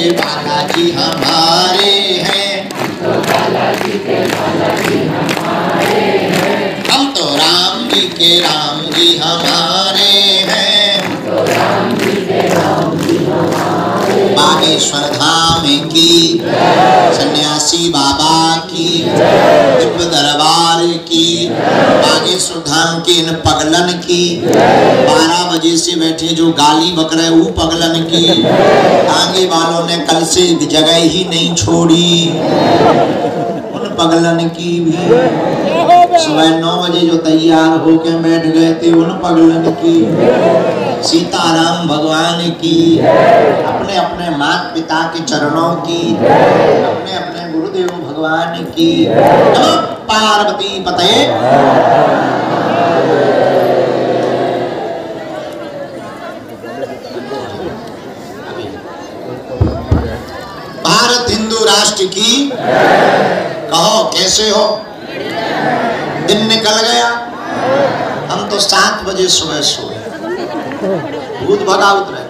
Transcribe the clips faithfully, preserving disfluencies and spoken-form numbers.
के बालाजी हमारे हैं, तो बालाजी के बालाजी हमारे हैं। हम तो राम जी के राम जी हमारे हैं, तो राम जी के राम जी हमारे। बागेश्वर धाम की सन्यासी बाबा की दिव्य दरबार की, बागेश्वर धाम के इन पगलन की, बारह बजे से बैठे जो गाली बक रहे वो पगलन की, आगे वालों ने कल से जगह ही नहीं छोड़ी उन पगलन की भी, सुबह नौ बजे जो तैयार होके बैठ गए थे उन पगलन की, सीताराम भगवान की, अपने अपने माता पिता के चरणों की, अपने अपने गुरुदेव भगवान की। नमः पार्वती पते। भारत हिंदू राष्ट्र की। कहो कैसे हो? दिन निकल गया, हम तो सात बजे सुबह सोए, भूत भगा उतरे,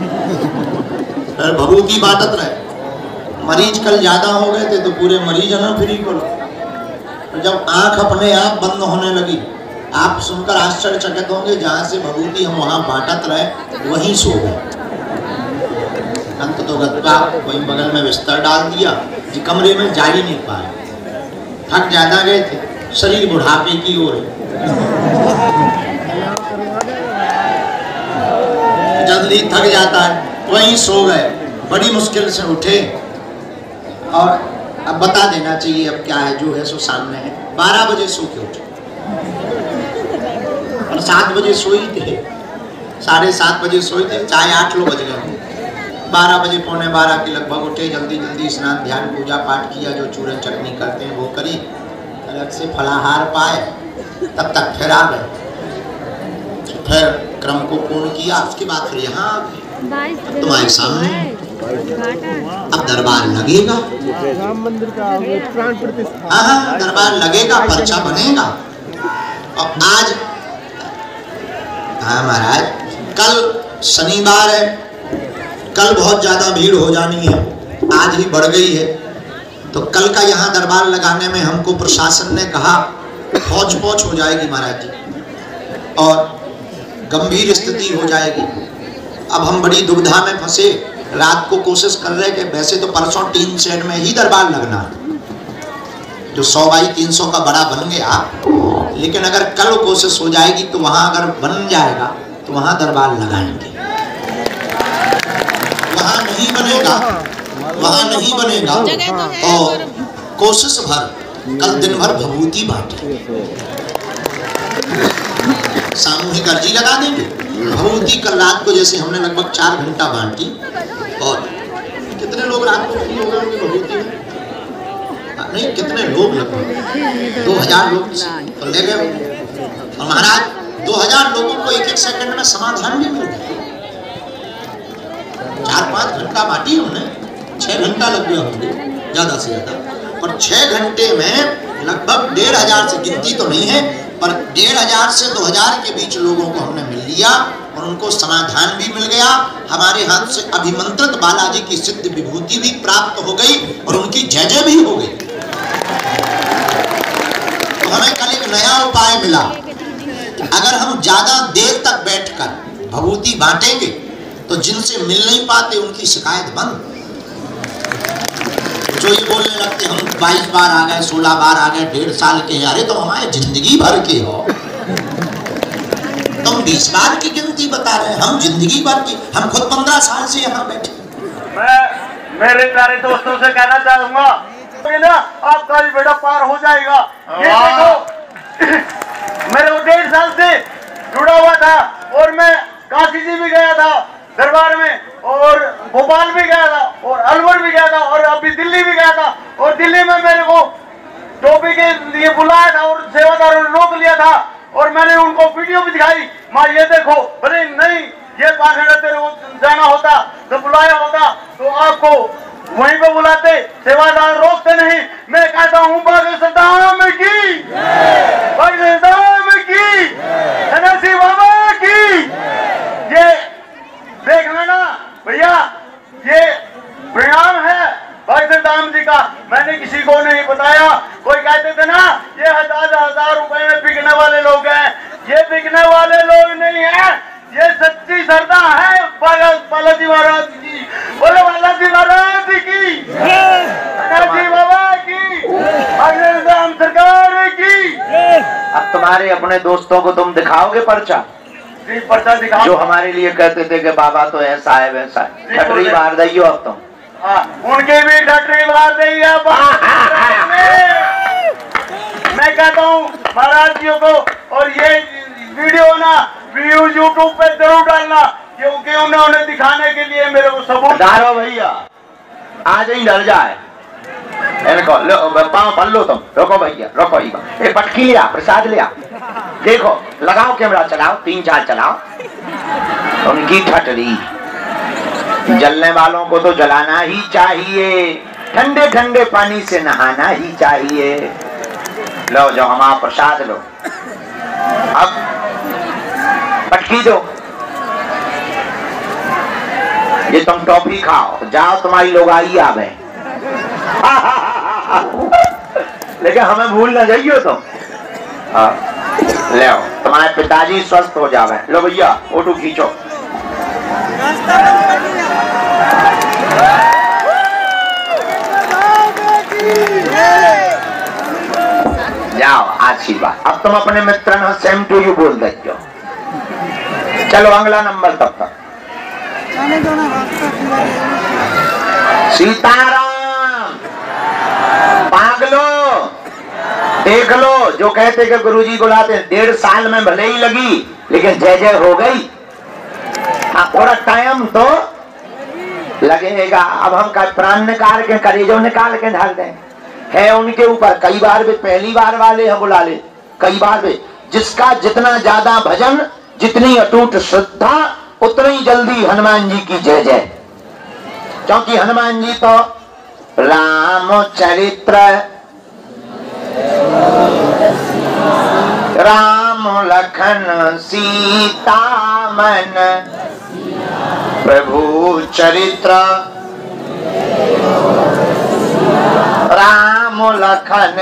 भभूति बांटत रहे। मरीज कल ज्यादा हो गए थे तो पूरे मरीज ना फ्री करो। तो जब आंख अपने आप बंद होने लगी, आप सुनकर आश्चर्यचकित होंगे, जहां से भभूति हम वहां बांटत रहे वहीं सो गए। अंत तो गत्ता वहीं बगल में बिस्तर डाल दिया, जी कमरे में जा ही नहीं पाए, थक ज्यादा गए थे, शरीर बुढ़ापे की ओर है, जल्दी थक जाता है, वहीं सो गए। बड़ी मुश्किल से उठे और अब बता देना चाहिए अब क्या है, जो है सो सामने है। बारह बजे सो के उठे और सात बजे सोई थे, साढ़े सात बजे सोए थे, चाहे आठ लो बज गए। बारह बजे पौने बारह के लगभग उठे, जल्दी जल्दी स्नान ध्यान पूजा पाठ किया, जो चूरन चटनी करते हैं वो करी, अलग से फलाहार पाए, तब तक फिर आ गए, फिर क्रम को पूर्ण किया। उसके बाद फिर यहाँ आ गए तुम्हारे सामने। अब दरबार लगेगा, राम मंदिर का प्राण प्रतिष्ठा। हाँ दरबार लगेगा, पर्चा बनेगा। और आज हाँ महाराज, कल शनिवार है, कल बहुत ज्यादा भीड़ हो जानी है, आज ही बढ़ गई है, तो कल का यहाँ दरबार लगाने में हमको प्रशासन ने कहा फौज पौच हो जाएगी महाराज जी, और गंभीर स्थिति हो जाएगी। अब हम बड़ी दुविधा में फंसे, रात को कोशिश कर रहे कि वैसे तो परसों टीन शेड में ही दरबार लगना है, जो सौ बाई तीन सौ का बड़ा बन गया, लेकिन अगर कल कोशिश हो जाएगी तो वहां अगर बन जाएगा तो वहां दरबार लगाएंगे। वहां नहीं बनेगा, वहां नहीं बनेगा, और कोशिश भर कल दिन भर भभूति बांटे, सामूहिक अर्जी लगा देंगे। भभूति कल रात को जैसे हमने लगभग चार घंटा बांटी, और कितने लोग रात को फ्री हो गए भभूति में? नहीं, कितने लोग लगभग दो हजार लोग तो ले गए। और महाराज दो हजार लोगों को एक एक सेकंड में समाधान भी मिल गया। चार पांच घंटा बांटी हमने, छह घंटा लग गया होंगे ज्यादा से ज्यादा, और छह घंटे में लगभग डेढ़ हजार से, गिनती तो नहीं है, पर डेढ़ हजार से दो हजार के बीच लोगों को हमने मिल लिया, और उनको समाधान भी मिल गया। हमारे हाथ से अभिमंत्रित बालाजी की सिद्ध विभूति भी प्राप्त हो गई, और उनकी जय जय भी हो गई। तो हमें कल एक नया उपाय मिला, अगर हम ज्यादा देर तक बैठकर भभूति बांटेंगे तो जिनसे मिल नहीं पाते उनकी शिकायत बंद। जो ये बोलने लगते हम बाईस बार आ गए, सोलह बार आ गए, डेढ़ साल के, अरे तो हमारे जिंदगी भर के हो, तुम बीस बार की गिनती बता रहे हैं, हम जिंदगी भर की, हम खुद पंद्रह साल से यहाँ बैठे। मैं मेरे प्यारे दोस्तों से कहना चाहूंगा ना, आपका भी बेटा पार हो जाएगा। ये देखो मेरे को डेढ़ साल से जुड़ा हुआ था, और मैं काशी जी भी गया था दरबार में, और भोपाल भी गया था, और अलवर भी गया था, और अभी दिल्ली भी गया था। और दिल्ली में मेरे को टोपी के लिए बुलाया था और सेवादारों ने रोक लिया था, और मैंने उनको वीडियो भी दिखाई, माँ ये देखो, अरे नहीं ये पाखंड तेरे को जाना होता तो बुलाया होता तो आपको वहीं पे बुलाते, सेवादार रोकते नहीं। मैं कहता हूँ बागेश्वर धाम की, बागेश्वर धाम की, सन्यासी बाबा की। ये देख लेना भैया, ये प्रयास ये सच्ची श्रद्धा है बालाजी महाराज की। बोले बालाजी महाराज की, बालाजी बाबा की, राम सरकार की। अब तुम्हारे अपने दोस्तों को तुम दिखाओगे पर्चा? जी पर्चा दिखाओ। जो हमारे लिए कहते थे कि बाबा तो ऐसा है वैसा है, ठटरी मार दइयो अब तुम। हाँ, उनके भी ठटरी मार दी। मैं कहता हूँ महाराज जी को, और ये वीडियो ना व्यूज यूट्यूब पे जरूर डालना, क्योंकि उन्होंने दिखाने के लिए मेरे को सबूत। डालो भैया, आज ही डर जाए इनको। लो पाँव पल लो तुम। रोको भैया, रोको। ये पटकी लिया, प्रसाद लिया। देखो, लगाओ कैमरा, चलाओ, तीन चार चलाओ। उनकी ठटरी जलने वालों को तो जलाना ही चाहिए, ठंडे ठंडे पानी से नहाना ही चाहिए। लो जो हमारा प्रसाद लो। अब पटकी दो, ये तुम टॉफी खाओ, जाओ तुम्हारी लोग आई आवे। लेकिन हमें भूल न जाइयो तुम। हाँ ले आओ, तुम्हारे पिताजी स्वस्थ हो जावे। लो भैया फोटो खींचो। जाओ आशीर्वाद। अब तुम अपने मित्र न सेम टू यू बोल दो। चलो अगला नंबर तब तक। सीताराम। पागलो देख लो, जो कहते कि गुरुजी बुलाते, डेढ़ साल में भले ही लगी लेकिन जय जय हो गई। हाँ, थोड़ा टाइम तो लगेगा। अब हम का प्राण निकाल के कलेजों निकाल के ढाल दें, है उनके ऊपर। कई बार भी पहली बार वाले हम बुला ले, कई बार भी। जिसका जितना ज्यादा भजन, जितनी अटूट श्रद्धा, उतनी जल्दी हनुमान जी की जय जय। क्योंकि हनुमान जी तो रामचरित्र, राम लखन सीता मन, प्रभु चरित्र राम लखन।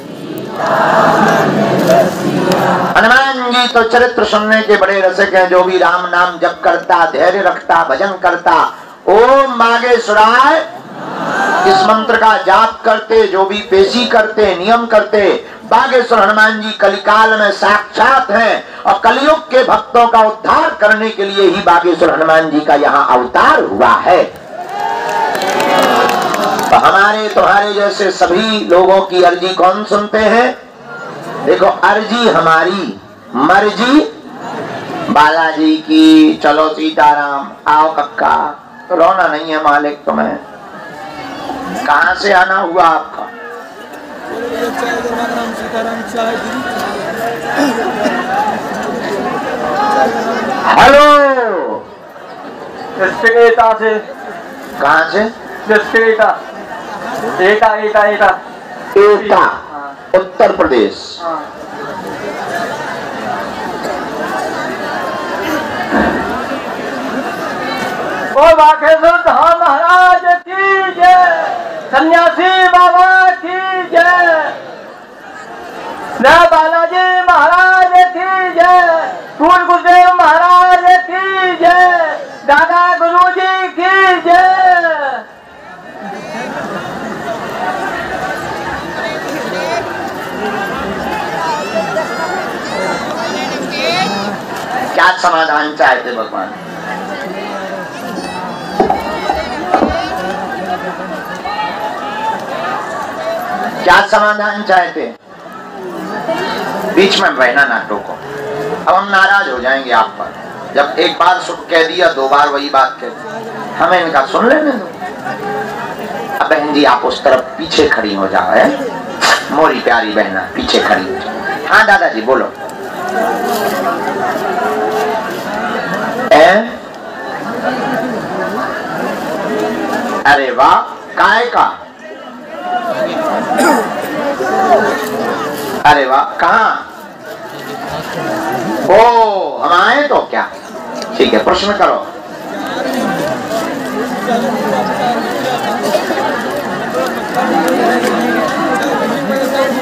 हनुमान जी तो चरित्र सुनने के बड़े रसिक हैं। जो भी राम नाम जप करता, धैर्य रखता, भजन करता, ओम बागेश्वराय इस मंत्र का जाप करते, जो भी पेशी करते, नियम करते, बागेश्वर हनुमान जी कलिकाल में साक्षात हैं। और कलयुग के भक्तों का उद्धार करने के लिए ही बागेश्वर हनुमान जी का यहाँ अवतार हुआ है। तो हमारे तुम्हारे जैसे सभी लोगों की अर्जी कौन सुनते हैं? देखो, अर्जी हमारी, मर्जी बालाजी की। चलो सीताराम, आओ कक्का, रोना नहीं है मालिक तुम्हें। कहाँ से आना हुआ आपका? हेलो, एटा से। कहाँ से? एटा एटा एटा एटा एटा, उत्तर प्रदेश। ओ बागेश्वर धाम महाराज की जय, सन्यासी बाबा की जय, न बालाजी महाराज की जय, फूल गुरुदेव महाराज की जय, दादा गुरुजी की जय। क्या समाधान चाहते भगवान? क्या समाधान चाहते? बीच में रहना ना टोको। अब हम नाराज हो जाएंगे आप पर। जब एक बार सुख कह दिया, दो बार वही बात कह दी, हमें इनका सुन लेने दो। अब बहन जी आप उस तरफ पीछे खड़ी हो जाओ। है मोरी प्यारी बहना, पीछे खड़ी हो जाओ। हाँ दादाजी बोलो। ए? अरे वाह, काय का? अरे वाह, कहाँ? ओ, हम आए तो क्या? ठीक है, प्रश्न करो।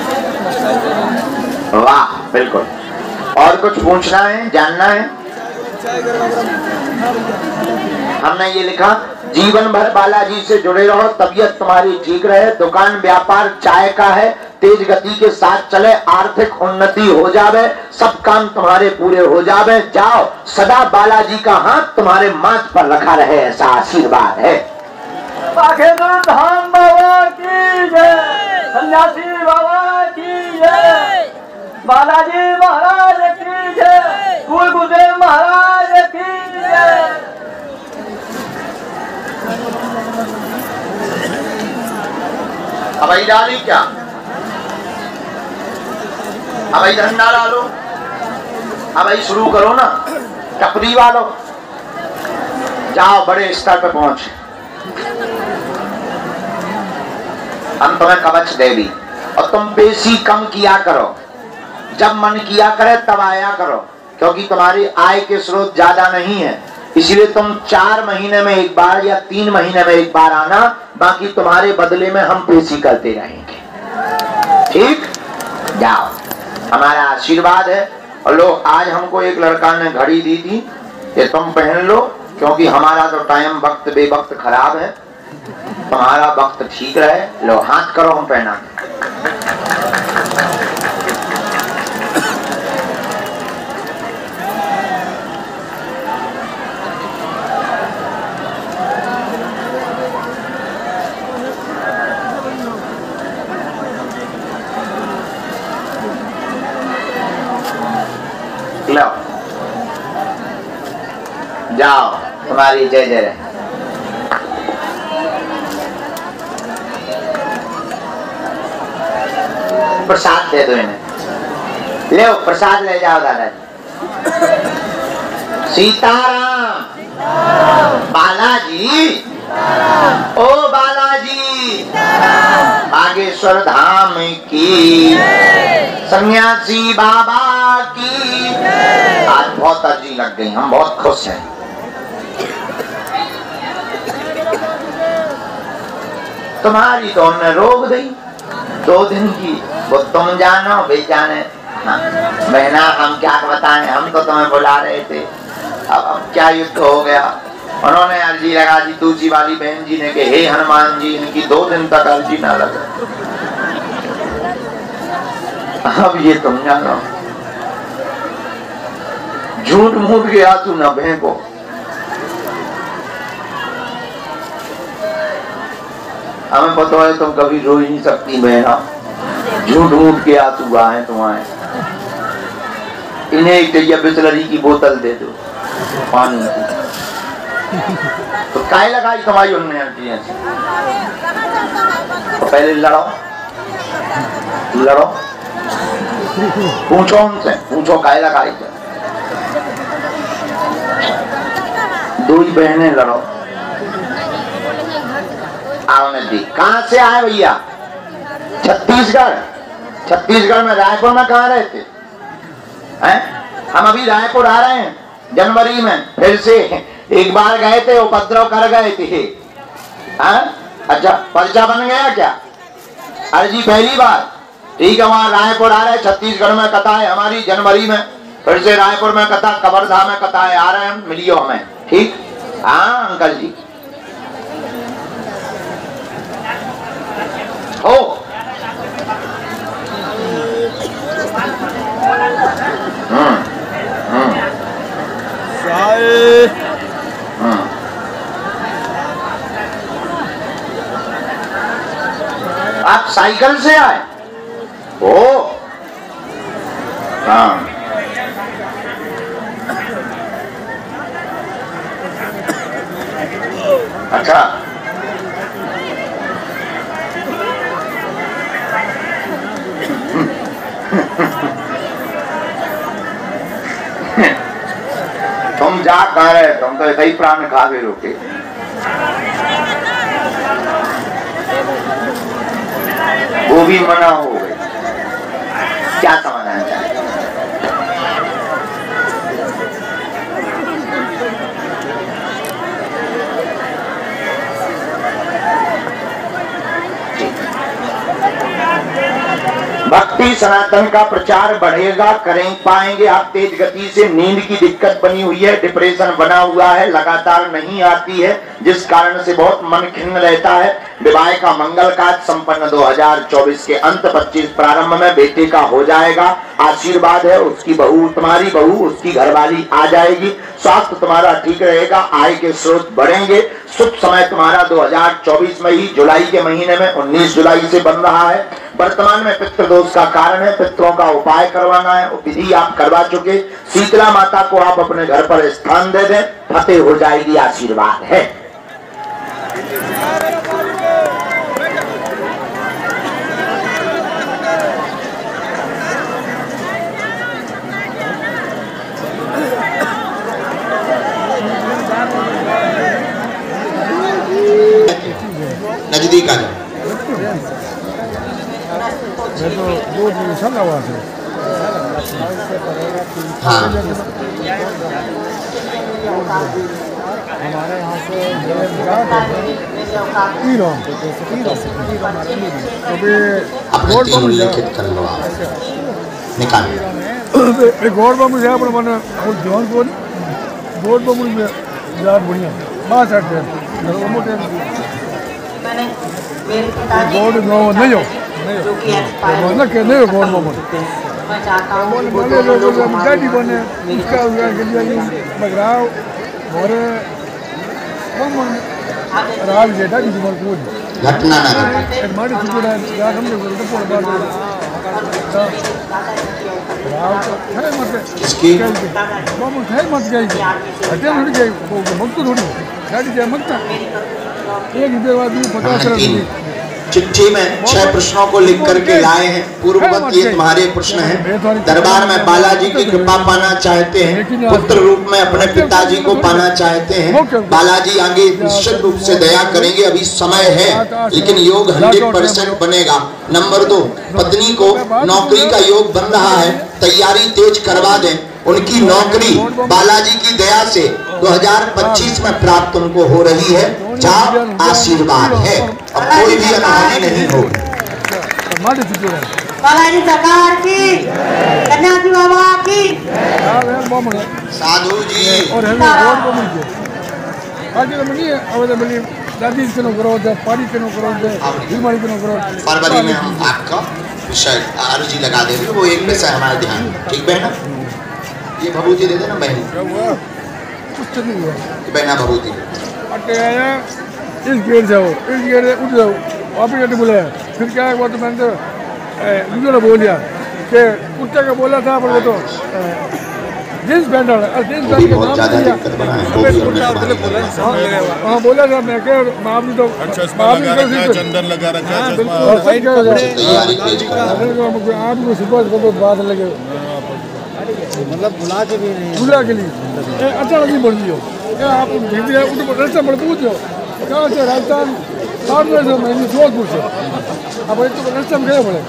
वाह, बिल्कुल। और कुछ पूछना है, जानना है? हमने ये लिखा, जीवन भर बालाजी से जुड़े रहो, तबीयत तुम्हारी ठीक रहे, दुकान व्यापार चाय का है, तेज गति के साथ चले, आर्थिक उन्नति हो जावे, सब काम तुम्हारे पूरे हो जावे, जाओ, सदा बालाजी का हाथ तुम्हारे माथ पर रखा रहे, ऐसा आशीर्वाद है। बागेश्वर धाम बाबा की जय, सन्यासी बाबा की जय, बालाजी महाराज की जय, कुल गुरुदेव महाराज की जय। अब आई डाली क्या? अब आई धंधा डालो, अब आई शुरू करो ना, टपरी वालों, जाओ बड़े स्तर पे पहुंचे। हम तुम्हें कवच देवी, और तुम बेसी कम किया करो, जब मन किया करे तब आया करो, क्योंकि तुम्हारी आय के स्रोत ज्यादा नहीं है, इसलिए तुम चार महीने में एक बार या तीन महीने में एक बार आना, बाकी तुम्हारे बदले में हम पेशी करते रहेंगे, ठीक? जाओ, हमारा आशीर्वाद है। और लो, आज हमको एक लड़का ने घड़ी दी थी, ये तुम पहन लो, क्योंकि हमारा तो टाइम वक्त बेवक्त खराब है, तुम्हारा वक्त ठीक रहे। लो, हाथ करो, हम पहना। लो, जाओ, तुम्हारी जय जय रहे। प्रसाद दे दो इन्हें, ले प्रसाद ले जाओ दादाजी। सीताराम, बालाजी, ओ बालाजी, बागेश्वर धाम की, सन्यासी बाबा की। आज बहुत अर्जी लग गई, हम बहुत खुश हैं। तुम्हारी तो हमने रोक दी दो दिन की, वो तुम जानो वे जाने। हाँ, बहना हम क्या बताएं, हम तो तुम्हें बुला रहे थे, अब अब क्या युद्ध हो गया। उन्होंने अर्जी लगा दी, दूसरी वाली बहन जी ने, कि हे हनुमान जी, इनकी दो दिन तक अर्जी ना लगे। अब ये तुम जानो, झूठ मूठ के आंसू न फेंको। हमें पता है तुम कभी रो ही नहीं सकती बहना, झूठ मूठ के आंसू आए तुम्हारे। इन्हें एक चाहिए बिस्लरी की बोतल दे दो पानी की, तो काय लगाई तुम्हारी उन्होंने आंटी ऐसी। तो पहले लड़ो लड़ो, पूछो उनसे, पूछो काय लगाई। दो ही बहनें लड़ो। आओ नदी, कहाँ से आए भैया? छत्तीसगढ़। छत्तीसगढ़ में रायपुर में कहाँ रहते हैं? हम अभी रायपुर आ रहे हैं जनवरी में, फिर से एक बार गए थे, उपद्रव कर गए थे। हैं? अच्छा, पर्चा बन गया क्या? अरे जी पहली बार, ठीक है। वहाँ रायपुर आ रहे, छत्तीसगढ़ में कथा है हमारी जनवरी में, फिर से रायपुर में कथा, कबरधा में कथा है, आ रहे हैं, मिलियो हमें, ठीक? हाँ अंकल जी हो। हम्म हम्म हम्म आप साइकिल से आए हो? हाँ, अच्छा। तुम जा कहाँ रहे? तुम तो ऐसा ही प्राण खा के रोके। वो भी मना हो गई, क्या समाधान चाहिए? भक्ति सनातन का प्रचार बढ़ेगा, करें पाएंगे आप तेज गति से। नींद की दिक्कत बनी हुई है, डिप्रेशन बना हुआ है, लगातार नहीं आती है, जिस कारण से बहुत मन खिन्न रहता है। विवाह का मंगल कार्य संपन्न दो हजार चौबीस के अंत पच्चीस प्रारंभ में बेटे का हो जाएगा। आशीर्वाद है, उसकी बहू, तुम्हारी बहू, उसकी घरवाली आ जाएगी। स्वास्थ्य तुम्हारा ठीक रहेगा, आय के स्रोत बढ़ेंगे। शुभ समय तुम्हारा दो हजार चौबीस में ही जुलाई के महीने में उन्नीस जुलाई से बन रहा है। वर्तमान में पितृदोष का कारण है, पितरों का उपाय करवाना है, विधि आप करवा चुके। शीतला माता को आप अपने घर पर स्थान दे दें, फतेह हो जाएगी, आशीर्वाद है। नजदीक आ जाओ। हाँ हमारे यहाँ से अपने तीन उल्लेखित कर लो, आप निकाल। गोड़ पर मुझे अपने मन जवान को गोड़ पर मुझे यार बढ़िया मां चढ़ते हैं मोटे गोड़ नो नहीं हो नहीं ना के नहीं गोड़ पर मैं चाहता हूँ बोले लोगों को डैडी बने उसका उसका के लिए मगराव और हम राज जेठा की जीवन को घटना ना मारी चुका है हम लोग तो पड़ बात है मत इसकी बाबू है मत गई हटे उड़ गई वो मत तो थोड़ी गाड़ी जाए मत एक देर बाद पचास तीन चिट्ठी में छह प्रश्नों को लिख करके लाए हैं। पूर्ववत ये तुम्हारे प्रश्न हैं। दरबार में बालाजी की कृपा पाना चाहते हैं, पुत्र रूप में अपने पिताजी को पाना चाहते हैं। बालाजी आगे निश्चित रूप से दया करेंगे, अभी समय है, लेकिन योग हंड्रेड परसेंट बनेगा। नंबर दो, पत्नी को नौकरी का योग बन रहा है, तैयारी तेज करवा दें। उनकी नौकरी बालाजी की दया से दो हजार पच्चीस में प्राप्त उनको हो रही है। जहाँ आशीर्वाद है, अब कोई भी अनहोनी नहीं होगी। बालाजी सरकार की, कन्यासी बाबा की। साधु जी और दादी के नो करो, पानी के नो करो, बीमारी के नो करो। फरवरी में हम आपका विषय अर्जी लगा देंगे, वो एक विषय हमारे ध्यान में। ठीक बहना, ये भभूति दे देना बहन, बहना भभूति इस गेट जाओ, इस गेट से उठ जाओ, आप ही बोला। फिर क्या हुआ तो मैंने तो मुझे बोल दिया कि कुत्ते का बोला था, पर वो तो जींस पैंट वाला जींस पैंट के नाम हाँ बोला था मैं क्या आपने तो चंदन लगा रखा है, आपको सुबह को बात लगे मतलब बुला के भी नहीं बुला के लिए अच्छा नहीं बोल दियो आप रास्ता पर पूछ लो कहाँ से राजस्थान सामने से मैंने जोधपुर से अब एक तो रास्ते में गए बोले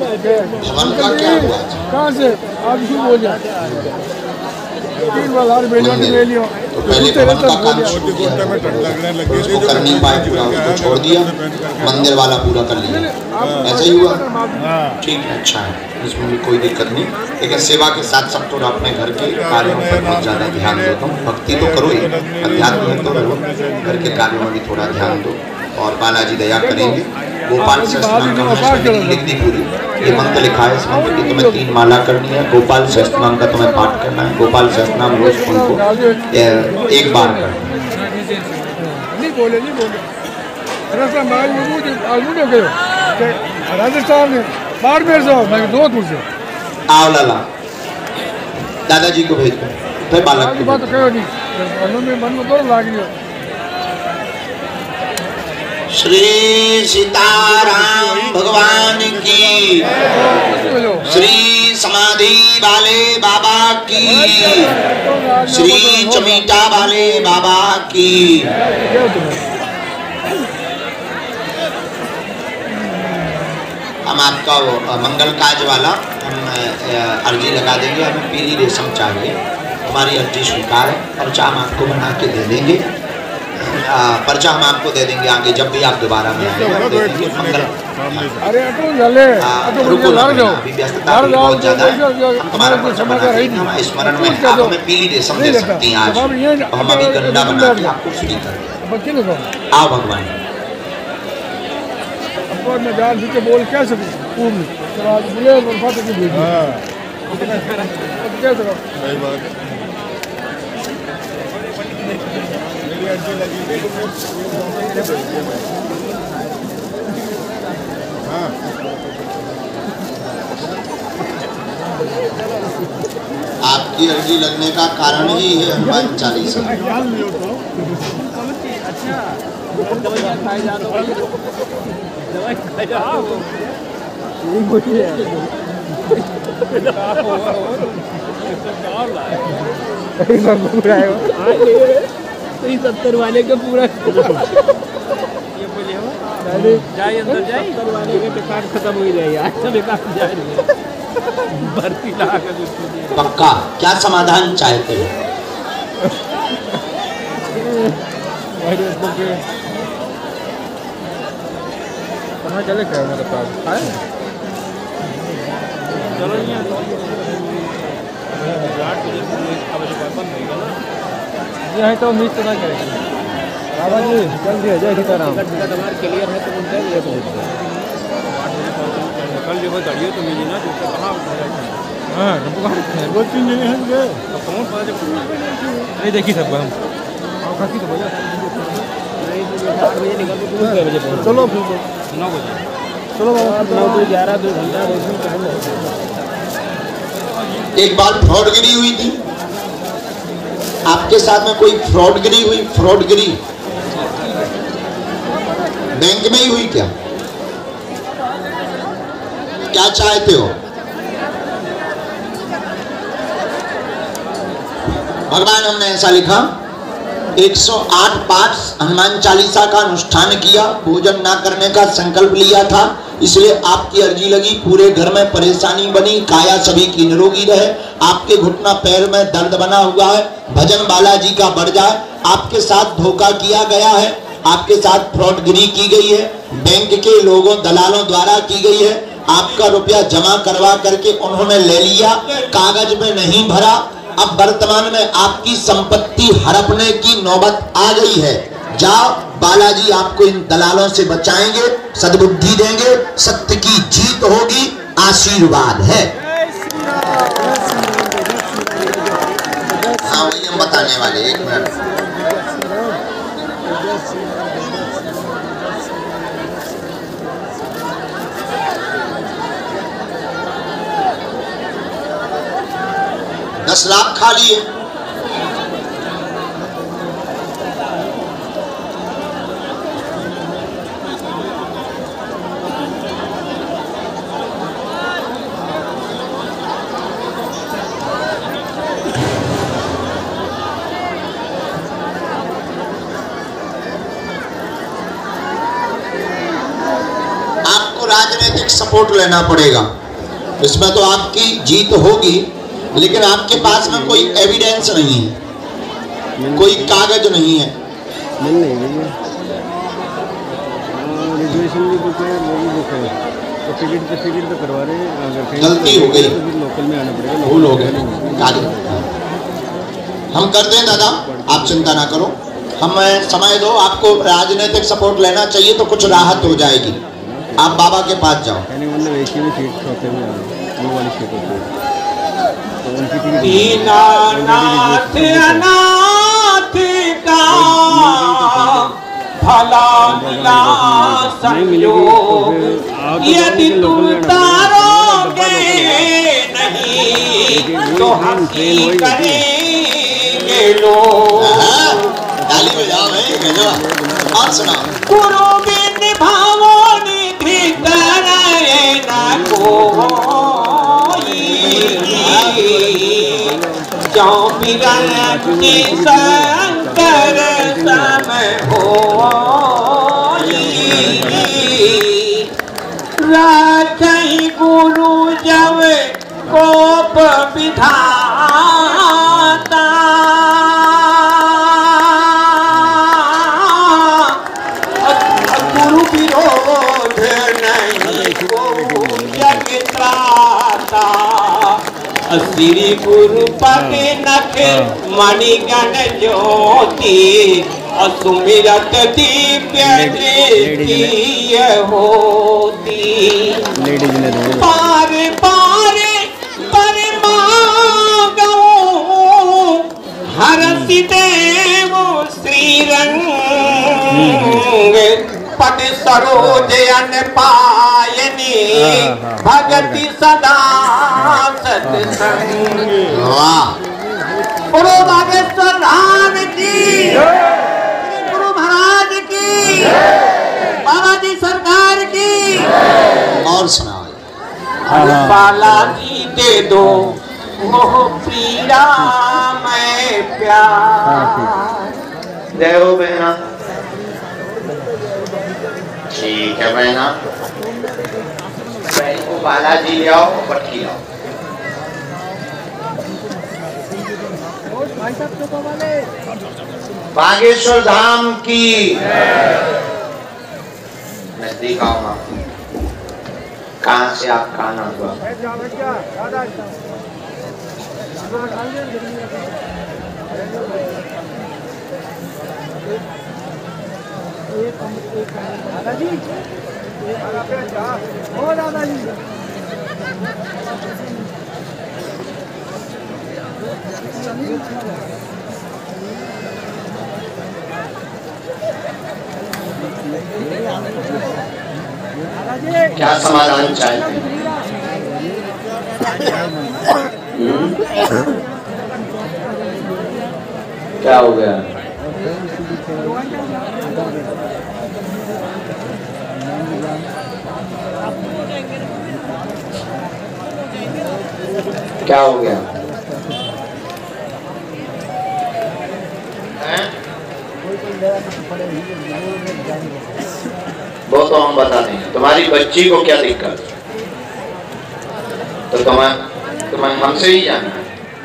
कहाँ से आप क्यों बोल जाए तीन बार हार बेलियों ने ले लियो तो पहले भवन का काम शुरू किया, उसको कर नहीं पाए, पूरा उसको छोड़ दिया, मंदिर वाला पूरा कर लिया। ऐसा ही हुआ, ठीक है, अच्छा है, इसमें भी कोई दिक्कत नहीं। लेकिन सेवा के साथ साथ थोड़ा अपने घर के कार्यों पर बहुत ज़्यादा ध्यान देता हूँ। भक्ति तो करो ही, अध्यात्म में तो रहो, घर के कार्यों में भी थोड़ा ध्यान दो, और बालाजी दया करेंगे। गोपाल सहस्त्रनाम का मैंने लिख दी पूरी, ये मंत्र लिखा है, इस मंत्र की तुम्हें तीन माला करनी है। गोपाल सहस्त्रनाम का तुम्हें पाठ करना है। गोपाल सहस्त्रनाम रोज उनको एक बार करना है। नहीं बोले नहीं बोले राजस्थान में बाड़मेर से मैं जोधपुर से आओ लाला दादाजी को भेज दो, फिर बालक को बात कहो नहीं मन में तो लाग लियो। श्री सीताराम भगवान की, श्री समाधि वाले बाबा की, श्री चमीटा वाले बाबा की। हम आपका मंगल काज वाला हम अर्जी लगा देंगे। हमें पीली रेशम चाहिए, हमारी अर्जी स्वीकार है और चाम आपको बना के दे देंगे। पर्चा हम आपको दे देंगे आगे जब भी आप दोबारा में आएंगे दे देंगे। मंगल अरे अटो झाले हाँ, अटो रुको लार ना, जाओ अभी व्यस्तता भी बहुत ज्यादा है। हम तुम्हारा पर्चा बना देंगे, हमारे स्मरण में आप हमें पीली रेशम दे सकती हैं आज, और हम अभी गंडा बना के आपको फ्री कर देंगे। बच्चे ने कहा आओ भगवान। अब मैं जान भी बोल क्या सकूं पूर्ण तो आज बोले और फाटे की भेज हां अब क्या करो सही बात है। मेरी अर्जी लगी हाँ आपकी अर्जी लगने का कारण ही है हनुमान चालीसा। सत्तर वाले का पूरा जाए अंदर जाए सत्तर वाले का बेकार खत्म हो जाए आज तो बेकार जाए भर्ती लगा कर पक्का क्या समाधान चाहते हो? कहाँ चले क्या मेरे पास आए चलो यहाँ तो मिस तो ना करेंगे बाबा जी जल्दी आ जाए सीताराम क्लियर है तो उनसे ये तो कल जो गाड़ियों तो मिली ना जो कहाँ हाँ दो तीन जने हैं कौन नहीं देखी सब हम खाती तो भैया आठ बजे निकल के कै बजे पहुँच चलो फिर नौ बजे चलो नौ बजे ग्यारह दो घंटा रोशनी एक बार फ्रॉडगिरी हुई थी आपके साथ में, कोई फ्रॉडगिरी हुई? फ्रॉडगिरी बैंक में ही हुई क्या? क्या चाहते हो? भगवान हमने ऐसा लिखा एक सौ आठ पाठ हनुमान चालीसा का अनुष्ठान किया, भोजन ना करने का संकल्प लिया था, इसलिए आपकी अर्जी लगी। पूरे घर में परेशानी बनी, काया सभी की निरोगी रहे, आपके घुटना पैर में दर्द बना हुआ है, भजन बालाजी का बढ़ जाए। आपके साथ धोखा किया गया है, आपके साथ फ्रॉडगिरी की गई है, बैंक के लोगों दलालों द्वारा की गई है। आपका रुपया जमा करवा करके उन्होंने ले लिया, कागज में नहीं भरा। अब वर्तमान में आपकी संपत्ति हड़पने की नौबत आ गई है। जाओ, बालाजी आपको इन दलालों से बचाएंगे, सद्बुद्धि देंगे, सत्य की जीत होगी, आशीर्वाद है। हाँ वही हम बताने वाले, एक मिनट। दस लाख खाली है। आपको राजनीतिक सपोर्ट लेना पड़ेगा, इसमें तो आपकी जीत होगी, लेकिन आपके पास में कोई एविडेंस नहीं है, कोई कागज नहीं है। मिल नहीं रही है, रिजर्वेशन भी बुक है, वो भी बुक है, तो टिकट पे टिकट तो करवा रहे हैं। अगर गलती हो गई तो फिर लोकल में आना पड़ेगा, भूल हो गए, हम करते हैं दादा, आप चिंता ना करो, हमें समय दो। आपको राजनीतिक सपोर्ट लेना चाहिए तो कुछ राहत हो जाएगी, आप बाबा के पास जाओ। मतलब एक ही में सीट होते में वो वाली सीट होती है, दीनानाथ अनाथ का भला मिला संयोग, यदि तुम तारोगे नहीं तो हंसी करेंगे लोग। ताली बजाओ भाई, और सुनाओ। गुरु बिन निभावो निधि तरय न कोई, जो बिरंती शंकर समय होई। राखई गुरु जब कोप विधाता, श्री गुरु पद नख मणिगण ज्योति सुमिरत दिव्य की होती पार पार पर मांगो हरसि देव श्री रंग पद सरोज अन पायनी भगति सदा सत्संग। वाह गुरु बागेश्वर धाम की, गुरु महाराज की, बाबा जी सरकार की। और सुनाओ। बालाजी दे दो मोह पीड़ा मैं प्यार। जय हो बहना। ठीक है बहना, बहन को बालाजी ले आओ, पटकी लाओ। बागेश्वर धाम की नजदीक आओ ना। कहाँ से आप कहाँ ना हुआ? दादाजी ओ दादाजी क्या समाधान चाहते हैं? क्या हो गया? क्या हो गया? वो तो हम बता देंगे। तुम्हारी बच्ची को क्या दिक्कत? तो तुम्हें तुम्हें हमसे ही जाना है।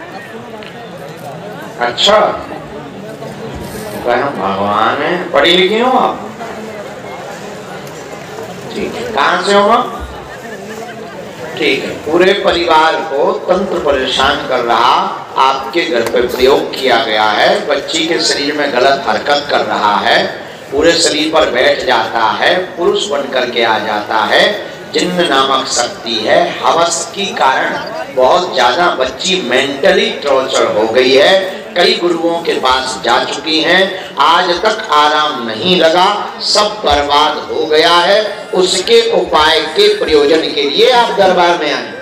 अच्छा, हम भगवान है। पढ़ी लिखी हो आप? ठीक है। कहाँ से हो? ठीक है। पूरे परिवार को तंत्र परेशान कर रहा, आपके घर पे प्रयोग किया गया है। बच्ची के शरीर में गलत हरकत कर रहा है, पूरे शरीर पर बैठ जाता है, पुरुष बन करके आ जाता है। जिन्न नामक शक्ति है, हवस की कारण बहुत ज्यादा बच्ची मेंटली टॉर्चर हो गई है। कई गुरुओं के पास जा चुकी हैं, आज तक आराम नहीं लगा, सब बर्बाद हो गया है। उसके उपाय के प्रयोजन के लिए आप दरबार में आए।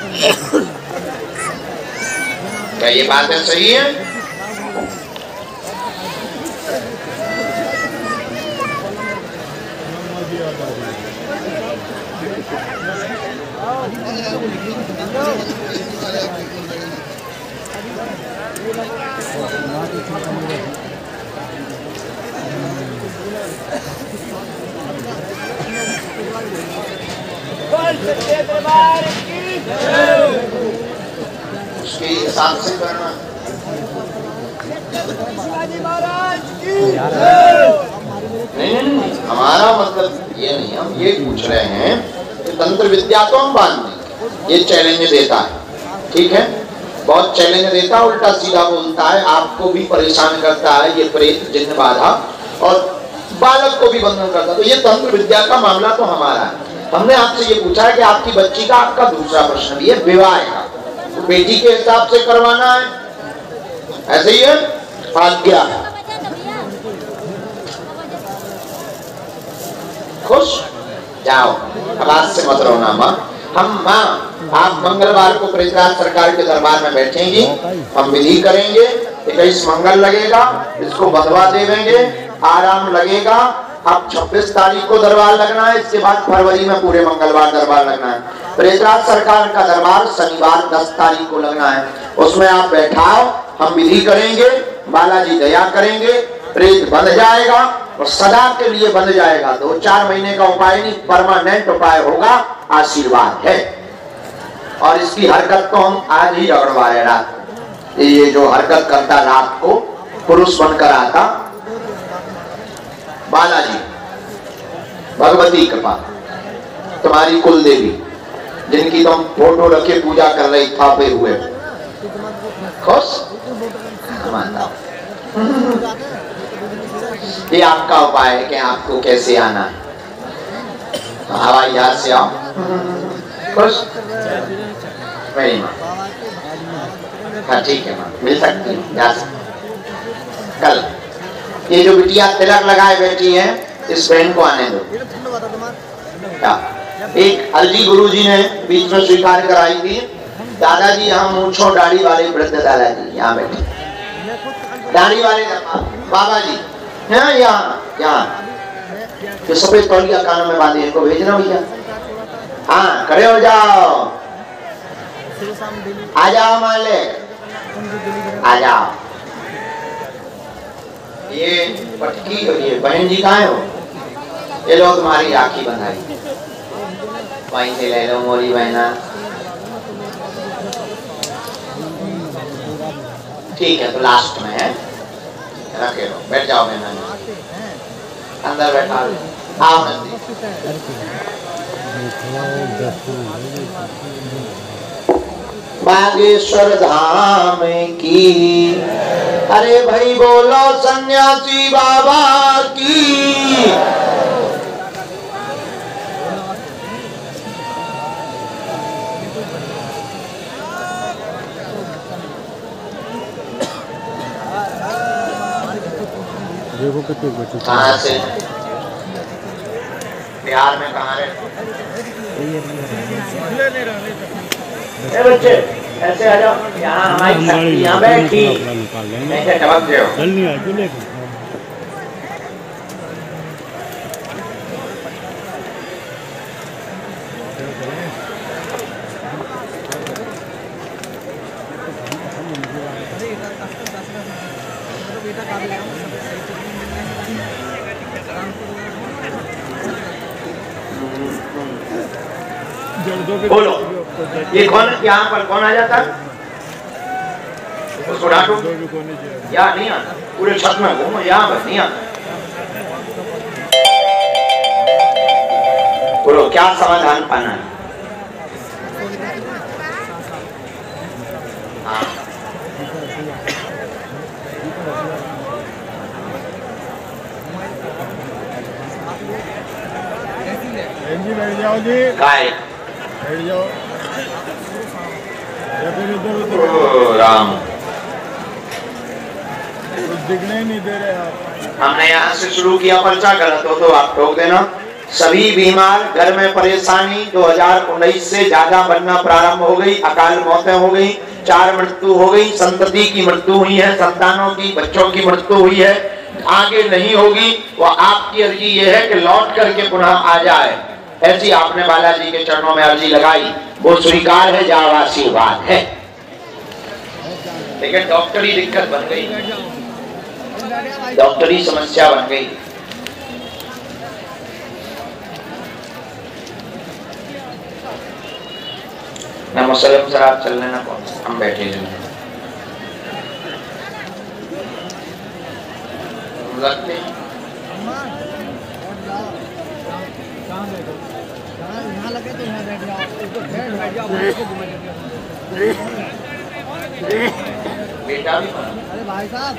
क्या ये बातें सही है? उसके हिसाब से करना। नहीं नहीं, हमारा मतलब ये नहीं, हम ये पूछ रहे हैं कि तंत्र विद्या तो हम बांध देंगे। ये चैलेंज देता है, ठीक है, बहुत चैलेंज देता है, उल्टा सीधा बोलता है, आपको भी परेशान करता है। ये प्रेत जिन्न बाधा और बालक को भी बंधन करता है। तो ये तंत्र विद्या का मामला तो हमारा है। हमने आपसे ये पूछा है कि आपकी बच्ची का, आपका दूसरा प्रश्न भी है विवाह का, तो बेटी के हिसाब से करवाना है, ऐसे ही है, आज्ञा है। खुश जाओ, अब आज से मत रोना माँ। हम माँ आप मंगलवार को प्रेतराज सरकार के दरबार में बैठेंगी, हम विधि करेंगे, इक्कीस मंगल लगेगा, इसको बंधवा देंगे, आराम लगेगा। अब छब्बीस तारीख को दरबार लगना है, इसके बाद फरवरी में पूरे मंगलवार दरबार लगना है। प्रेतराज सरकार का दरबार शनिवार दस तारीख को लगना है, उसमें आप बैठाओ, हम विधि करेंगे, बालाजी दया करेंगे, प्रेत बंध जाएगा और सदा के लिए बंध जाएगा। दो चार महीने का उपाय नहीं, परमानेंट उपाय होगा, आशीर्वाद है। और इसकी हरकत तो हम आज ही रगड़वा रहे रात। ये जो हरकत करता रात को पुरुष बनकर आता, बालाजी भगवती कृपा, तुम्हारी कुल देवी जिनकी तुम फोटो रखे पूजा कर रही थापे हुए, खुश मानता हूँ। ये आपका उपाय है कि आपको कैसे आना है। हवाई जहाज से आओ। खुश मेरी माँ। हाँ ठीक है माँ, मिल सकती हूँ, जा सकती। कल ये जो बिटिया तिलक लगाए बैठी है, इस बहन को आने दो। क्या एक अलजी गुरु जी ने बीच में स्वीकार कराई थी, दादाजी यहाँ मूंछों दाढ़ी वाले वृद्ध दादाजी यहाँ बैठे, दाढ़ी वाले बाबा जी यहाँ यहाँ यहाँ जो सफेद तौलिया कानों में बांधे, इनको भेजना भैया। हाँ खड़े हो जाओ, आ जाओ मालिक, आ जाओ। ये पटकी और ये बहन जी कहाँ हो? ये लोग तुम्हारी राखी बंधाई, वहीं से ले लो मोरी बहना। ठीक है तो लास्ट में है, रखे लो, बैठ जाओ बहना, अंदर बैठा आओ नंदी। बागेश्वर धाम की, अरे भाई बोलो सन्यासी बाबा की। कहाँ से? बिहार में कहाँ रहते? ए बच्चे ऐसे आ जाओ, यहाँ हमारी शक्ति यहाँ बैठी, ऐसे टपक जाओ। बोलो ये कौन, यहाँ पर कौन आ जाता है? उसको डांटो, यहाँ नहीं आता, पूरे छत में घूमो, यहाँ बस नहीं आता। बोलो क्या समाधान पाना है? हाँ। बैठ जाओ जी, काय बैठ जाओ या फिर इधर उधर। ओ राम, कुछ दिखने ही नहीं दे रहे आप। हमने यहाँ से शुरू किया, पर्चा गलत हो तो आप टोक देना। सभी बीमार, घर में परेशानी, दो हज़ार उन्नीस से ज्यादा बनना प्रारंभ हो गई, अकाल मौतें हो गई, चार मृत्यु हो गई, संतति की मृत्यु हुई है, संतानों की, बच्चों की मृत्यु हुई है, आगे नहीं होगी। वो आपकी अर्जी ये है कि लौट करके पुनः आ जाए, ऐसी आपने बालाजी के चरणों में अर्जी लगाई, वो स्वीकार है, जावा आशीर्वाद है। लेकिन डॉक्टरी दिक्कत बन गई, डॉक्टरी समस्या बन गई। ना मुसलम सर आप चल लेना, कौन हम बैठे हैं लगते यहाँ लगे तो यहाँ बैठ जाओ, बेटा भी। अरे भाई साहब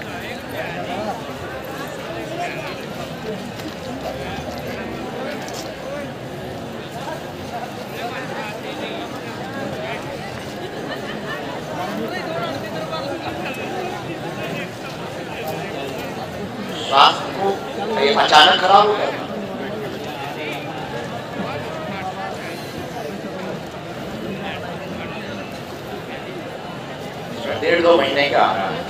स्वास्थ्य को अचानक खराब हो गया। डेढ़ दो महीने का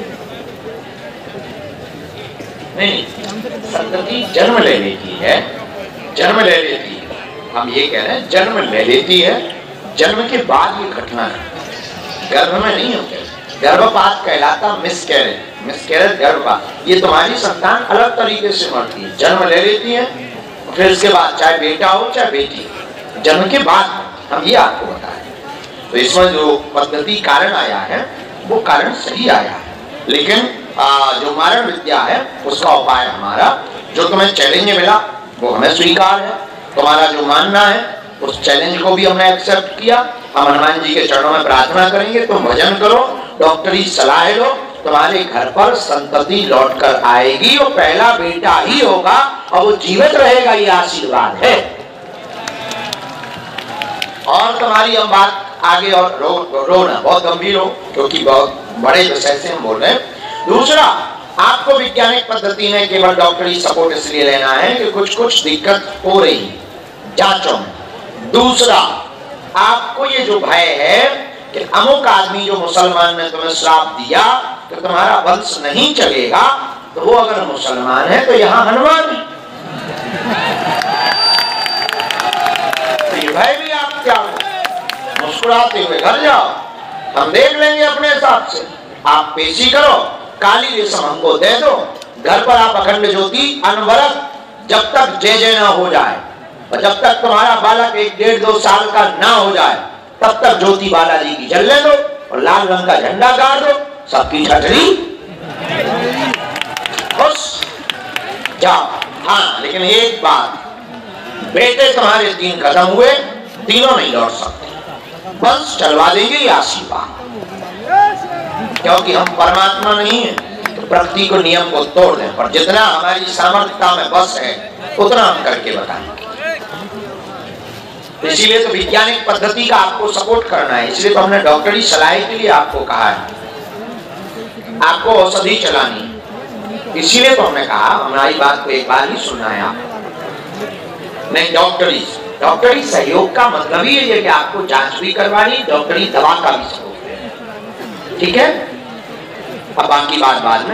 नहीं, संतति जन्म ले लेती है, जन्म ले लेती है। हम ये कह रहे हैं जन्म ले लेती है, जन्म के बाद ये घटना है, गर्भ में नहीं होते। गर्भपात कहलाता मिसकैरेज, मिसकैरेज गर्भपात। ये तुम्हारी संतान अलग तरीके से मरती है, जन्म ले लेती है, फिर उसके बाद चाहे बेटा हो चाहे बेटी, जन्म के बाद हम ये आपको बताएं। तो इसमें जो पद्धति कारण आया है वो कारण सही आया है, लेकिन आ, जो मारण विद्या है उसका उपाय हमारा, जो तुम्हें चैलेंज मिला वो हमें स्वीकार है, तुम्हारा जो मानना है उस चैलेंज को भी हमने एक्सेप्ट किया। हम हनुमान जी के चरणों में प्रार्थना करेंगे, तुम भजन करो डॉक्टरी सलाह लो, तुम्हारे घर पर संतति लौट कर आएगी और पहला बेटा ही होगा और वो जीवित रहेगा, ये आशीर्वाद है। और तुम्हारी हम बात आगे और रो रोना बहुत गंभीर हो, क्योंकि बहुत बड़े विषय से हम बोल रहे हैं। दूसरा, आपको वैज्ञानिक पद्धति में केवल डॉक्टरी सपोर्ट इसलिए लेना है कि कुछ कुछ दिक्कत हो रही है जांचों में। दूसरा, आपको ये जो भय है कि अमुक आदमी जो मुसलमान ने तुम्हें श्राप दिया कि तुम्हारा वंश नहीं चलेगा, तो वो अगर मुसलमान है तो यहाँ हनुमान है, तो ये भय भी आप क्या हो, मुस्कुराते हुए घर जाओ, हम देख लेंगे अपने हिसाब से। आप पेशी करो, काली रेशम हमको दे दो, घर पर आप अखंड ज्योति अनवरत जब तक जय जय ना हो जाए, और जब तक तुम्हारा बालक एक डेढ़ दो साल का ना हो जाए तब तक ज्योति बालाजी की जलने दो और लाल रंग का झंडा गाड़ दो, सबकी छतरी बस जाओ। हाँ, लेकिन एक बात, बेटे तुम्हारे तीन खत्म हुए, तीनों नहीं लौट सकते, बस चलवा देंगे ये आशीर्वाद, क्योंकि हम परमात्मा नहीं है तो प्रकृति को नियम को तोड़ दें, पर जितना हमारी सामर्थ्यता में बस है उतना हम करके बताएंगे। इसीलिए तो वैज्ञानिक पद्धति का आपको सपोर्ट करना है, इसलिए तो हमने डॉक्टरी सलाह के लिए आपको कहा है, आपको औषधि चलानी है, इसीलिए तो हमने कहा हमारी बात को एक बार ही सुनना है आप नहीं। डॉक्टरी डॉक्टरी सहयोग का मतलब ही है कि आपको जांच भी करवानी, डॉक्टरी दवा का भी सहयोग, ठीक है। अब बाकी बात बाद में।